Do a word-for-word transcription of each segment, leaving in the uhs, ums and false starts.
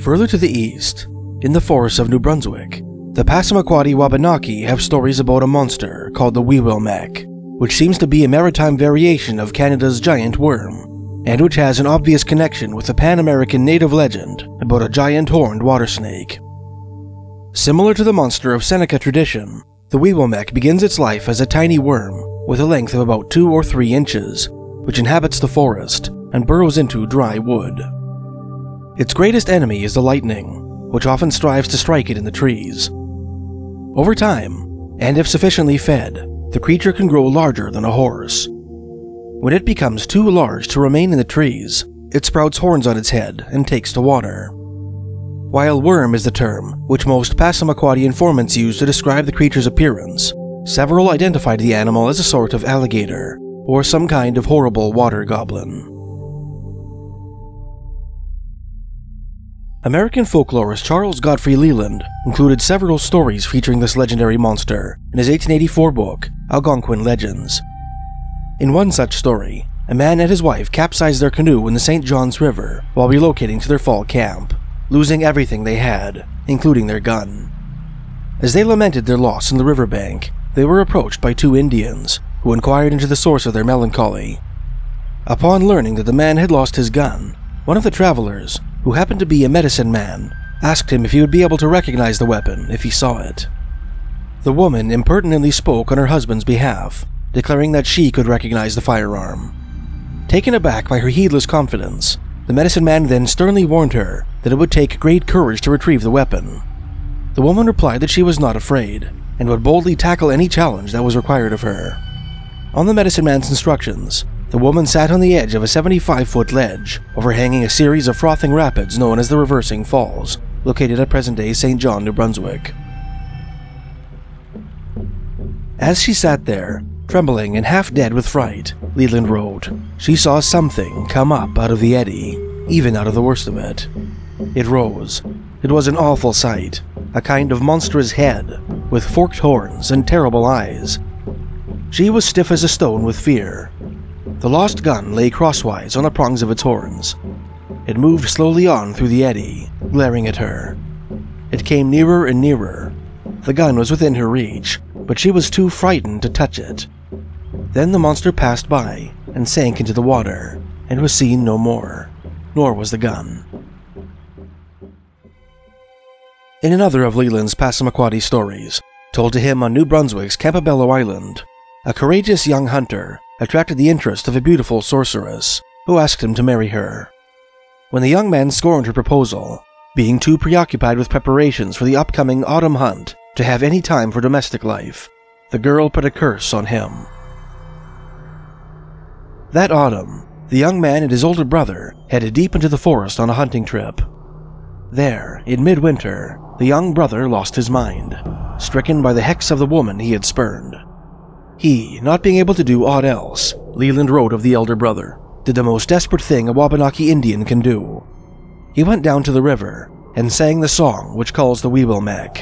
Further to the east, in the forests of New Brunswick, the Passamaquoddy Wabanaki have stories about a monster called the Weewillmekq, which seems to be a maritime variation of Canada's giant worm, and which has an obvious connection with the Pan-American native legend about a giant horned water snake. Similar to the monster of Seneca tradition, the Weewillmekq begins its life as a tiny worm with a length of about two or three inches, which inhabits the forest and burrows into dry wood. Its greatest enemy is the lightning, which often strives to strike it in the trees. Over time, and if sufficiently fed, the creature can grow larger than a horse. When it becomes too large to remain in the trees, it sprouts horns on its head and takes to water. While worm is the term which most Passamaquoddy informants use to describe the creature's appearance, several identified the animal as a sort of alligator, or some kind of horrible water goblin. American folklorist Charles Godfrey Leland included several stories featuring this legendary monster in his eighteen eighty-four book, Algonquin Legends. In one such story, a man and his wife capsized their canoe in the Saint Johns River while relocating to their fall camp, losing everything they had, including their gun. As they lamented their loss in the riverbank, they were approached by two Indians, who inquired into the source of their melancholy. Upon learning that the man had lost his gun, one of the travelers, who happened to be a medicine man, asked him if he would be able to recognize the weapon if he saw it. The woman impertinently spoke on her husband's behalf, declaring that she could recognize the firearm. Taken aback by her heedless confidence, the medicine man then sternly warned her that it would take great courage to retrieve the weapon. The woman replied that she was not afraid, and would boldly tackle any challenge that was required of her. On the medicine man's instructions, the woman sat on the edge of a seventy-five foot ledge, overhanging a series of frothing rapids known as the Reversing Falls, located at present-day Saint John, New Brunswick. As she sat there, trembling and half dead with fright, Leland wrote, she saw something come up out of the eddy, even out of the worst of it. It rose. It was an awful sight, a kind of monstrous head, with forked horns and terrible eyes. She was stiff as a stone with fear. The lost gun lay crosswise on the prongs of its horns. It moved slowly on through the eddy, glaring at her. It came nearer and nearer. The gun was within her reach, but she was too frightened to touch it. Then the monster passed by and sank into the water, and was seen no more, nor was the gun. In another of Leland's Passamaquoddy stories, told to him on New Brunswick's Campobello Island, a courageous young hunter attracted the interest of a beautiful sorceress, who asked him to marry her. When the young man scorned her proposal, being too preoccupied with preparations for the upcoming autumn hunt to have any time for domestic life, the girl put a curse on him. That autumn, the young man and his older brother headed deep into the forest on a hunting trip. There, in midwinter, the young brother lost his mind, stricken by the hex of the woman he had spurned. He, not being able to do aught else, Leland wrote of the elder brother, did the most desperate thing a Wabanaki Indian can do. He went down to the river and sang the song which calls the Weewillmekq.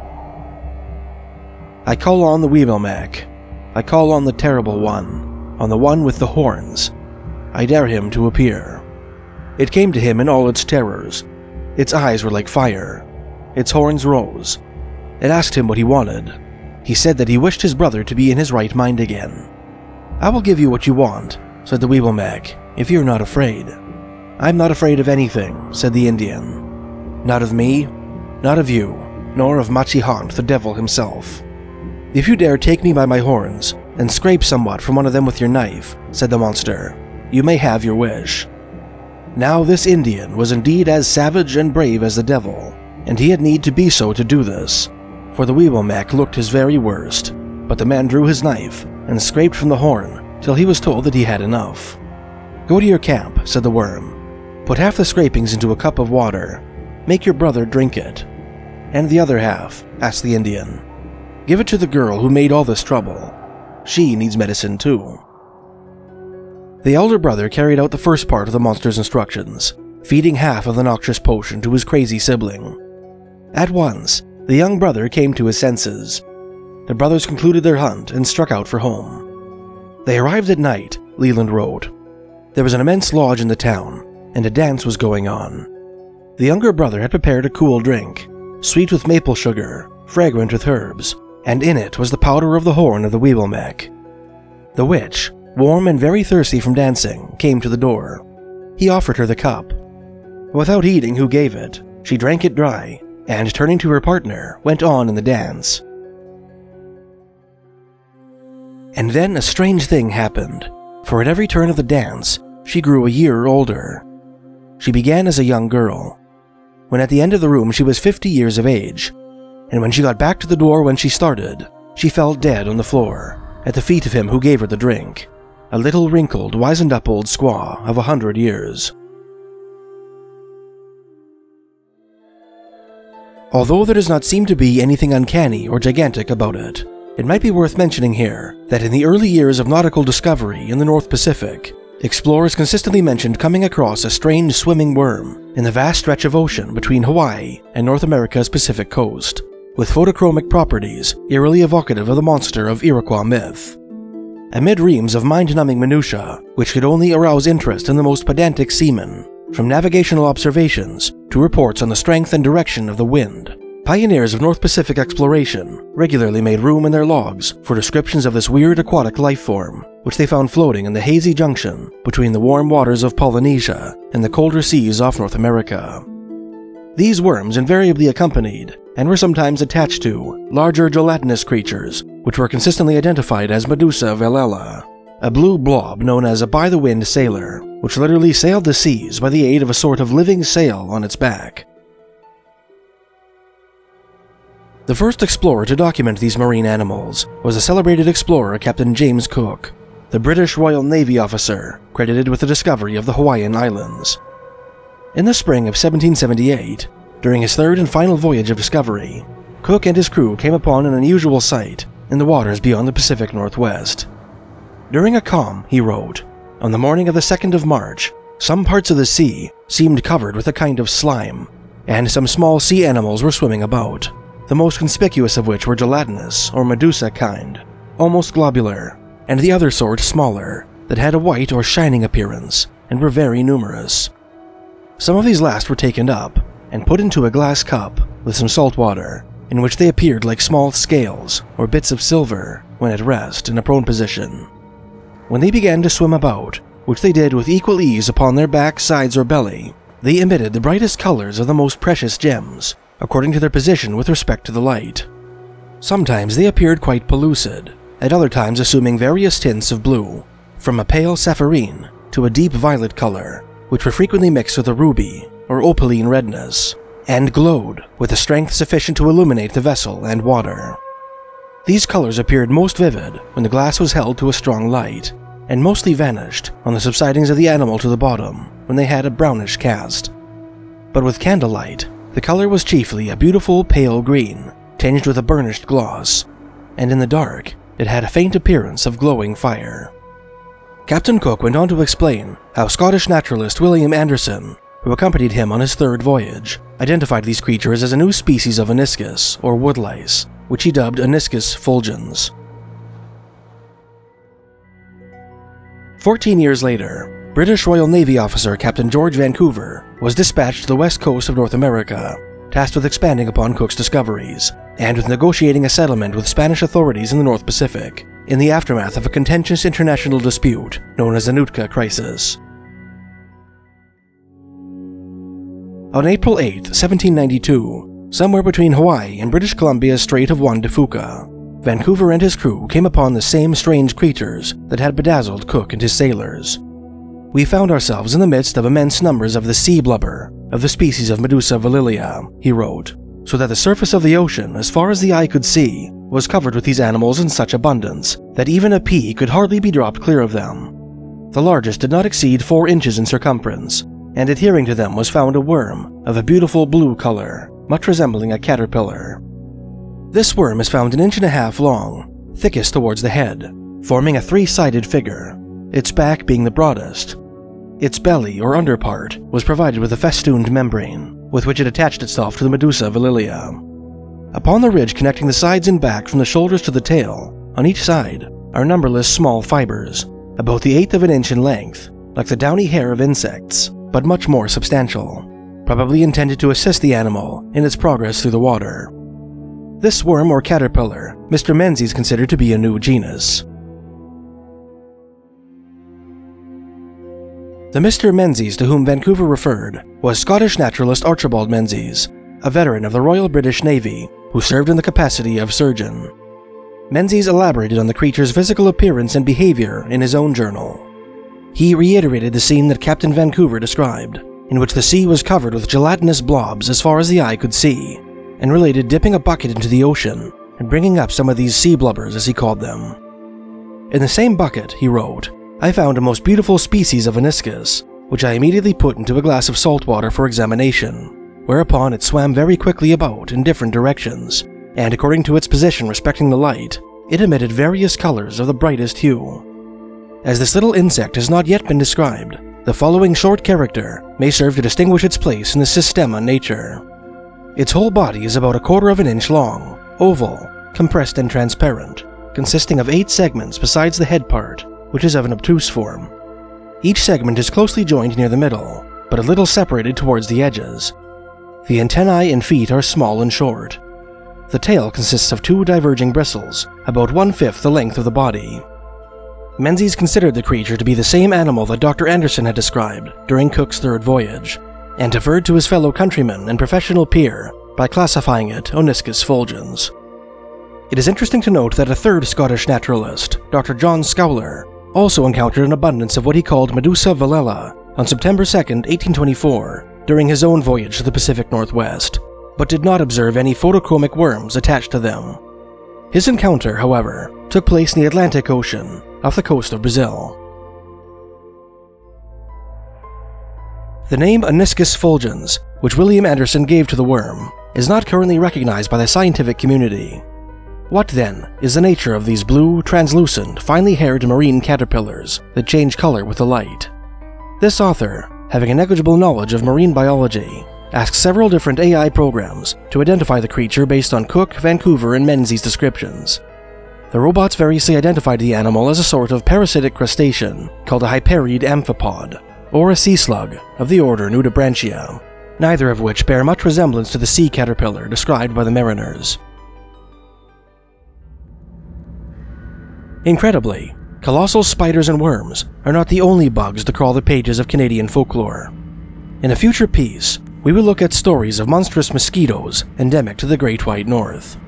I call on the Weewillmekq. I call on the terrible one, on the one with the horns. I dare him to appear. It came to him in all its terrors. Its eyes were like fire. Its horns rose. It asked him what he wanted. He said that he wished his brother to be in his right mind again. I will give you what you want, said the Weewillmekq, if you're not afraid. I'm not afraid of anything, said the Indian. Not of me, not of you, nor of Machihant, the devil himself. If you dare take me by my horns, and scrape somewhat from one of them with your knife, said the monster, you may have your wish. Now this Indian was indeed as savage and brave as the devil, and he had need to be so to do this, for the Weewillmekq looked his very worst, but the man drew his knife and scraped from the horn till he was told that he had enough. Go to your camp, said the worm. Put half the scrapings into a cup of water. Make your brother drink it. And the other half, asked the Indian. Give it to the girl who made all this trouble. She needs medicine too. The elder brother carried out the first part of the monster's instructions, feeding half of the noxious potion to his crazy sibling. At once, the young brother came to his senses. The brothers concluded their hunt and struck out for home. They arrived at night, Leland wrote. There was an immense lodge in the town, and a dance was going on. The younger brother had prepared a cool drink, sweet with maple sugar, fragrant with herbs, and in it was the powder of the horn of the Weewillmekq. The witch, warm and very thirsty from dancing, came to the door. He offered her the cup. Without heeding who gave it, she drank it dry, and turning to her partner, went on in the dance. And then a strange thing happened, for at every turn of the dance, she grew a year older. She began as a young girl, when at the end of the room she was fifty years of age, and when she got back to the door when she started, she fell dead on the floor, at the feet of him who gave her the drink, a little wrinkled, wizened-up old squaw of a hundred years. Although there does not seem to be anything uncanny or gigantic about it, it might be worth mentioning here that in the early years of nautical discovery in the North Pacific, explorers consistently mentioned coming across a strange swimming worm in the vast stretch of ocean between Hawaii and North America's Pacific coast, with photochromic properties eerily evocative of the monster of Iroquois myth. Amid reams of mind-numbing minutiae, which could only arouse interest in the most pedantic seamen, from navigational observations to reports on the strength and direction of the wind, pioneers of North Pacific exploration regularly made room in their logs for descriptions of this weird aquatic life form, which they found floating in the hazy junction between the warm waters of Polynesia and the colder seas off North America. These worms invariably accompanied, and were sometimes attached to, larger gelatinous creatures, which were consistently identified as Medusa velella, a blue blob known as a by-the-wind sailor, which literally sailed the seas by the aid of a sort of living sail on its back. The first explorer to document these marine animals was the celebrated explorer Captain James Cook, the British Royal Navy officer credited with the discovery of the Hawaiian Islands. In the spring of seventeen seventy-eight, during his third and final voyage of discovery, Cook and his crew came upon an unusual sight in the waters beyond the Pacific Northwest. During a calm, he wrote, on the morning of the second of March, some parts of the sea seemed covered with a kind of slime, and some small sea animals were swimming about, the most conspicuous of which were gelatinous or Medusa kind, almost globular, and the other sort smaller, that had a white or shining appearance, and were very numerous. Some of these last were taken up, and put into a glass cup with some salt water, in which they appeared like small scales or bits of silver when at rest in a prone position. When they began to swim about, which they did with equal ease upon their back, sides, or belly, they emitted the brightest colors of the most precious gems, according to their position with respect to the light. Sometimes they appeared quite pellucid, at other times assuming various tints of blue, from a pale sapphirine to a deep violet color, which were frequently mixed with a ruby or opaline redness, and glowed with a strength sufficient to illuminate the vessel and water. These colors appeared most vivid when the glass was held to a strong light, and mostly vanished on the subsidings of the animal to the bottom when they had a brownish cast. But with candlelight, the color was chiefly a beautiful pale green, tinged with a burnished gloss, and in the dark, it had a faint appearance of glowing fire. Captain Cook went on to explain how Scottish naturalist William Anderson, who accompanied him on his third voyage, identified these creatures as a new species of aniscus, or woodlice, which he dubbed Aniscus fulgens. Fourteen years later, British Royal Navy officer Captain George Vancouver was dispatched to the west coast of North America, tasked with expanding upon Cook's discoveries, and with negotiating a settlement with Spanish authorities in the North Pacific, in the aftermath of a contentious international dispute known as the Nootka Crisis. On April eighth, seventeen ninety-two, somewhere between Hawaii and British Columbia's Strait of Juan de Fuca, Vancouver and his crew came upon the same strange creatures that had bedazzled Cook and his sailors. We found ourselves in the midst of immense numbers of the sea blubber of the species of Medusa velilla, he wrote, so that the surface of the ocean, as far as the eye could see, was covered with these animals in such abundance that even a pea could hardly be dropped clear of them. The largest did not exceed four inches in circumference, and adhering to them was found a worm of a beautiful blue color, much resembling a caterpillar. This worm is found an inch and a half long, thickest towards the head, forming a three-sided figure, its back being the broadest. Its belly, or underpart, was provided with a festooned membrane, with which it attached itself to the Medusa velilla. Upon the ridge connecting the sides and back from the shoulders to the tail, on each side, are numberless small fibers, about the eighth of an inch in length, like the downy hair of insects, but much more substantial. probably intended to assist the animal in its progress through the water. This worm or caterpillar, Mister Menzies considered to be a new genus. The Mister Menzies to whom Vancouver referred was Scottish naturalist Archibald Menzies, a veteran of the Royal British Navy who served in the capacity of surgeon. Menzies elaborated on the creature's physical appearance and behavior in his own journal. He reiterated the scene that Captain Vancouver described, in which the sea was covered with gelatinous blobs as far as the eye could see, and related dipping a bucket into the ocean and bringing up some of these sea blubbers, as he called them. In the same bucket, he wrote, I found a most beautiful species of aniscus, which I immediately put into a glass of salt water for examination, whereupon it swam very quickly about in different directions, and according to its position respecting the light, it emitted various colors of the brightest hue. As this little insect has not yet been described, the following short character may serve to distinguish its place in the Systema Nature. Its whole body is about a quarter of an inch long, oval, compressed and transparent, consisting of eight segments besides the head part, which is of an obtuse form. Each segment is closely joined near the middle, but a little separated towards the edges. The antennae and feet are small and short. The tail consists of two diverging bristles, about one-fifth the length of the body. Menzies considered the creature to be the same animal that Doctor Anderson had described during Cook's third voyage, and deferred to his fellow countryman and professional peer by classifying it Oniscus fulgens. It is interesting to note that a third Scottish naturalist, Doctor John Scowler, also encountered an abundance of what he called Medusa valella on September second, eighteen twenty-four, during his own voyage to the Pacific Northwest, but did not observe any photochromic worms attached to them. His encounter, however, took place in the Atlantic Ocean, off the coast of Brazil. The name Oniscus fulgens, which William Anderson gave to the worm, is not currently recognized by the scientific community. What, then, is the nature of these blue, translucent, finely haired marine caterpillars that change color with the light? This author, having a negligible knowledge of marine biology, asked several different A I programs to identify the creature based on Cook, Vancouver, and Menzies' descriptions. The robots variously identified the animal as a sort of parasitic crustacean called a hyperid amphipod, or a sea slug of the order Nudibranchia, neither of which bear much resemblance to the sea caterpillar described by the mariners. Incredibly, colossal spiders and worms are not the only bugs to crawl the pages of Canadian folklore. In a future piece, we will look at stories of monstrous mosquitoes endemic to the Great White North.